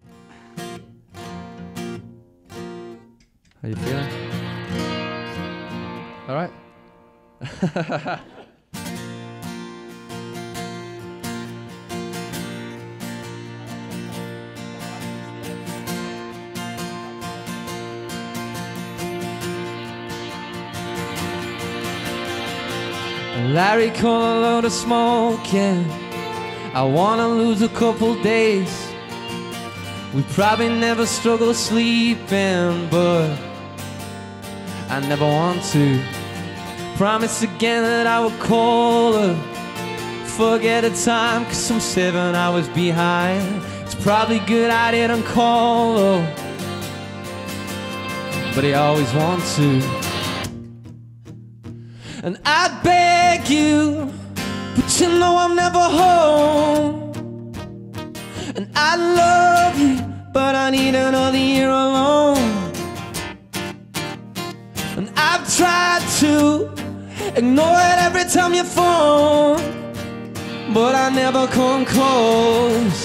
How you feeling? All right? Larry called a load of smoking. I wanna lose a couple days. We probably never struggle sleeping, but I never want to. Promise again that I will call her. Forget the time, 'cause I'm 7 hours behind. It's probably good I didn't call her, but I always want to. And I beg you, but you know I'm never home. And I love you, but I need another year alone. And I've tried to ignore it every time you phone, but I never come close.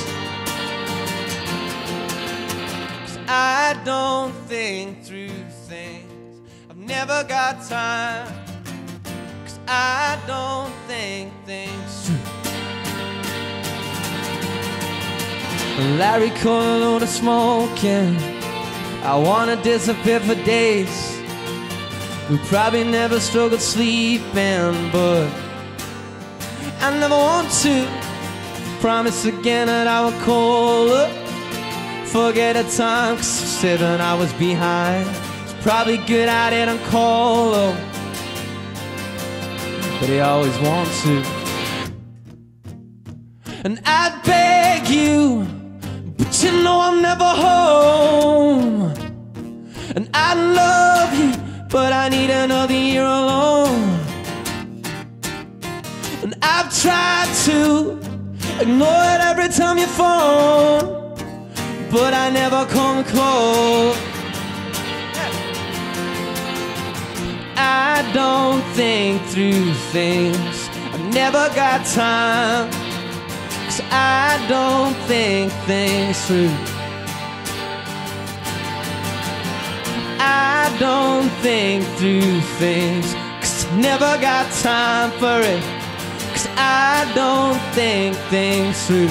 'Cause I don't think through things, I've never got time. 'Cause I don't think things through. Larry called a load of smoking. I wanna disappear for days. We probably never struggled sleeping, but I never want to. Promise again that I will call her. Forget the time, 'cause I'm 7 hours behind. It's probably good I didn't call her, but I always want to. And I beg you, but you know I'm never home. And I love you, but I need another year alone. And I've tried to ignore it every time you phone, but I never come close. I don't think through things, I've never got time. 'Cause I don't think things through. I don't think through things, 'cause I never got time for it. 'Cause I don't think things through.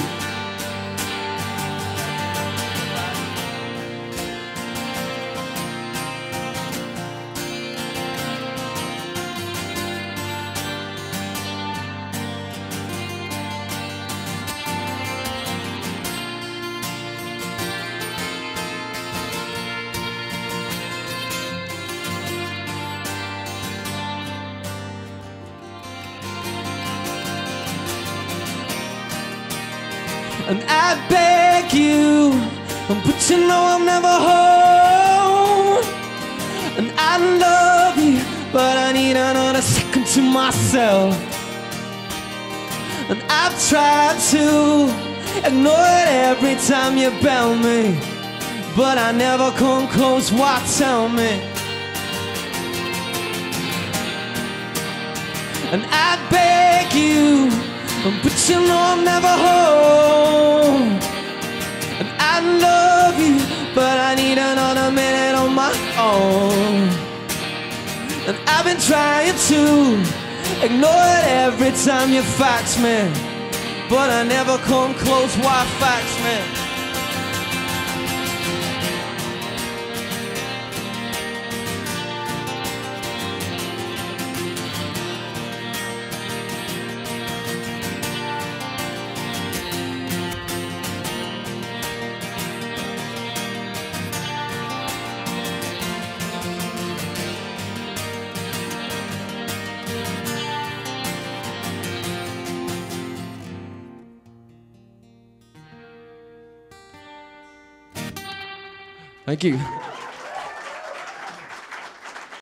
And I beg you, but you know I'm never home. And I love you, but I need another second to myself. And I've tried to ignore it every time you bell me, but I never come close. Why tell me? And I beg you, but you know I'm never home. And I love you, but I need another minute on my own. And I've been trying to ignore it every time you fax me, but I never come close. Why fax me? Thank you.